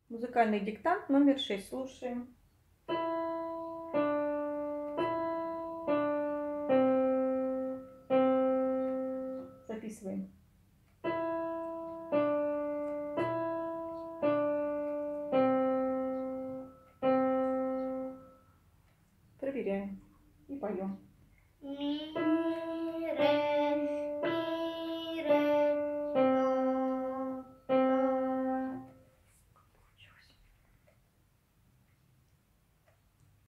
Музыкальный диктант номер 6. Слушаем. Записываем. Проверяем и поем.